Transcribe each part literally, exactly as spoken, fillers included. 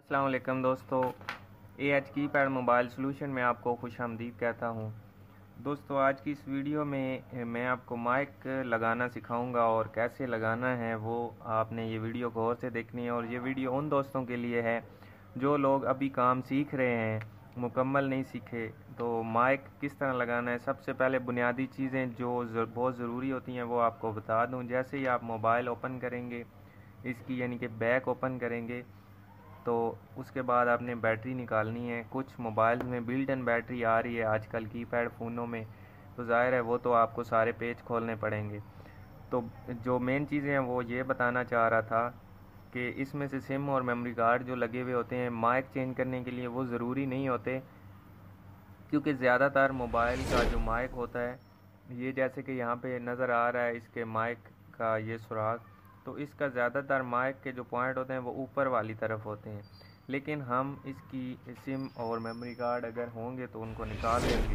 अस्सलाम वालेकुम दोस्तों, A H keypad mobile solution में आपको खुशामदीद कहता हूँ। दोस्तों, आज की इस वीडियो में मैं आपको माइक लगाना सिखाऊंगा और कैसे लगाना है वो आपने ये वीडियो गौर से देखनी है। और ये वीडियो उन दोस्तों के लिए है जो लोग अभी काम सीख रहे हैं, मुकम्मल नहीं सीखे। तो माइक किस तरह लगाना है, सबसे पहले बुनियादी चीज़ें जो ज़र, बहुत ज़रूरी होती हैं वो आपको बता दूं। जैसे ही आप मोबाइल ओपन करेंगे, इसकी यानी कि बैक ओपन करेंगे, तो उसके बाद आपने बैटरी निकालनी है। कुछ मोबाइल में बिल्ट इन बैटरी आ रही है आजकल कीपैड फ़ोनों में, तो ज़ाहिर है वो तो आपको सारे पेज खोलने पड़ेंगे। तो जो मेन चीज़ें हैं वो ये बताना चाह रहा था कि इसमें से सिम और मेमोरी कार्ड जो लगे हुए होते हैं माइक चेंज करने के लिए, वो ज़रूरी नहीं होते, क्योंकि ज़्यादातर मोबाइल का जो माइक होता है, ये जैसे कि यहाँ पे नज़र आ रहा है इसके माइक का ये सुराख, तो इसका ज़्यादातर माइक के जो पॉइंट होते हैं वो ऊपर वाली तरफ होते हैं। लेकिन हम इसकी सिम और मेमोरी कार्ड अगर होंगे तो उनको निकाल लेंगे।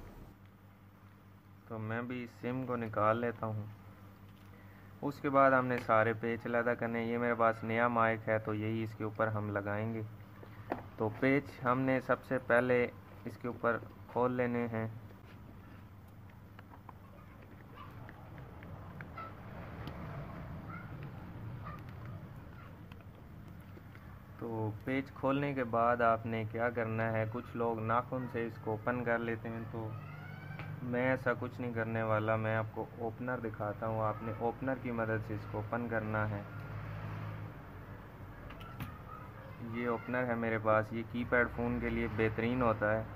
तो मैं भी सिम को निकाल लेता हूँ। उसके बाद हमने सारे पेच अलहदा करने। ये मेरे पास नया माइक है तो यही इसके ऊपर हम लगाएंगे। तो पेच हमने सबसे पहले इसके ऊपर खोल लेने हैं। तो पेज खोलने के बाद आपने क्या करना है, कुछ लोग नाखून से इसको ओपन कर लेते हैं, तो मैं ऐसा कुछ नहीं करने वाला। मैं आपको ओपनर दिखाता हूँ। आपने ओपनर की मदद से इसको ओपन करना है। ये ओपनर है मेरे पास, ये कीपैड फ़ोन के लिए बेहतरीन होता है।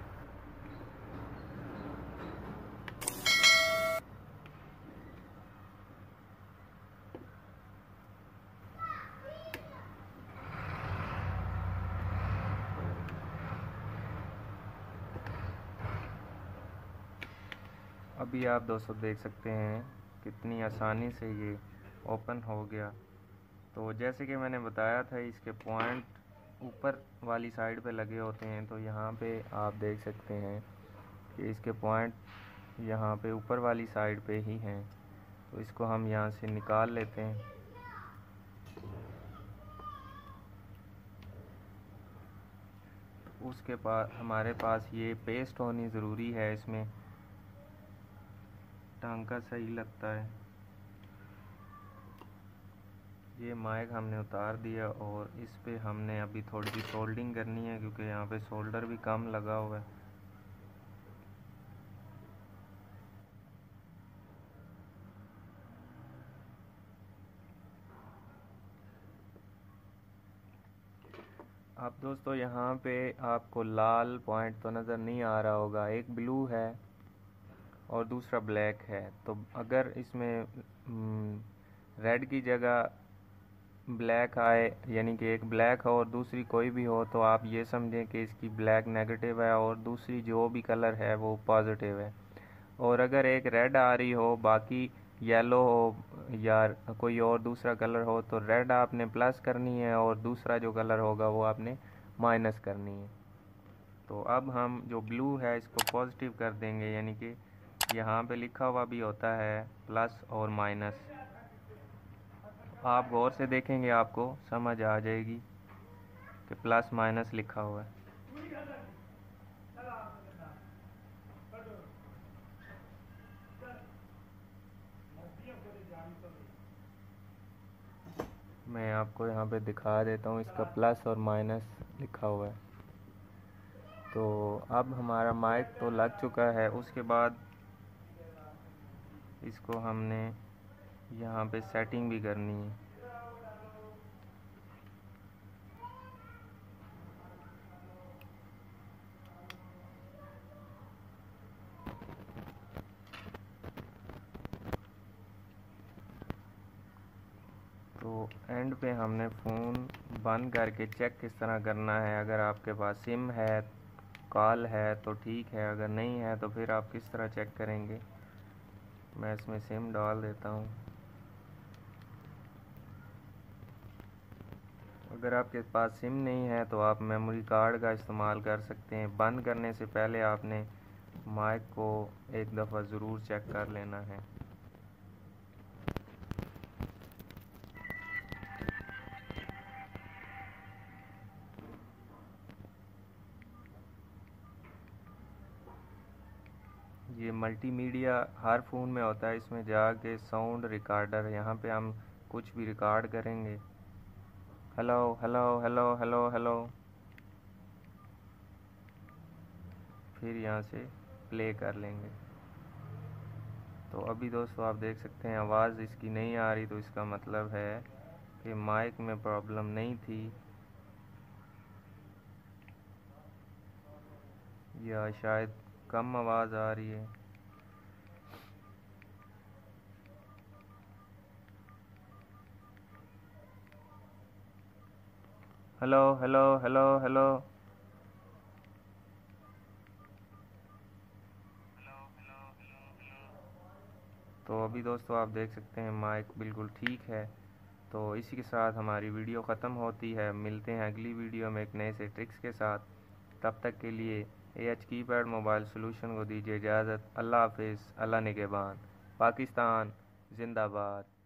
अभी आप दोस्तों देख सकते हैं कितनी आसानी से ये ओपन हो गया। तो जैसे कि मैंने बताया था, इसके पॉइंट ऊपर वाली साइड पे लगे होते हैं। तो यहाँ पे आप देख सकते हैं कि इसके पॉइंट यहाँ पे ऊपर वाली साइड पे ही हैं। तो इसको हम यहाँ से निकाल लेते हैं। उसके पास हमारे पास ये पेस्ट होनी ज़रूरी है, इसमें टांका सही लगता है। ये माइक हमने उतार दिया और इस पे हमने अभी थोड़ी सी सोल्डिंग करनी है, क्योंकि यहाँ पे सोल्डर भी कम लगा हुआ है। अब दोस्तों यहाँ पे आपको लाल पॉइंट तो नज़र नहीं आ रहा होगा, एक ब्लू है और दूसरा ब्लैक है। तो अगर इसमें रेड की जगह ब्लैक आए, यानी कि एक ब्लैक हो और दूसरी कोई भी हो, तो आप ये समझें कि इसकी ब्लैक नेगेटिव है और दूसरी जो भी कलर है वो पॉजिटिव है। और अगर एक रेड आ रही हो, बाकी येलो हो या कोई और दूसरा कलर हो, तो रेड आपने प्लस करनी है और दूसरा जो कलर होगा वो आपने माइनस करनी है। तो अब हम जो ब्लू है इसको पॉजिटिव कर देंगे, यानी कि यहाँ पे लिखा हुआ भी होता है प्लस और माइनस। आप गौर से देखेंगे आपको समझ आ जाएगी कि प्लस माइनस लिखा हुआ है। मैं आपको यहाँ पे दिखा देता हूँ, इसका प्लस और माइनस लिखा हुआ है। तो अब हमारा माइक तो लग चुका है। उसके बाद इसको हमने यहाँ पे सेटिंग भी करनी है। तो एंड पे हमने फ़ोन बंद करके चेक किस तरह करना है। अगर आपके पास सिम है, कॉल है तो ठीक है, अगर नहीं है तो फिर आप किस तरह चेक करेंगे। मैं इसमें सिम डाल देता हूँ। अगर आपके पास सिम नहीं है तो आप मेमोरी कार्ड का इस्तेमाल कर सकते हैं। बंद करने से पहले आपने माइक को एक दफ़ा ज़रूर चेक कर लेना है। ये मल्टीमीडिया हर फ़ोन में होता है, इसमें जाके साउंड रिकॉर्डर, यहाँ पे हम कुछ भी रिकॉर्ड करेंगे। Hello hello hello hello hello, फिर यहाँ से प्ले कर लेंगे। तो अभी दोस्तों आप देख सकते हैं आवाज़ इसकी नहीं आ रही, तो इसका मतलब है कि माइक में प्रॉब्लम नहीं थी, या शायद कम आवाज़ आ रही है। हेलो हेलो हेलो हेलो, तो अभी दोस्तों आप देख सकते हैं माइक बिल्कुल ठीक है। तो इसी के साथ हमारी वीडियो ख़त्म होती है। मिलते हैं अगली वीडियो में एक नए से ट्रिक्स के साथ। तब तक के लिए A H keypad mobile solution को दीजिए इजाज़त। अल्लाह हाफिज़। अल्लाह निगहबान। पाकिस्तान जिंदाबाद।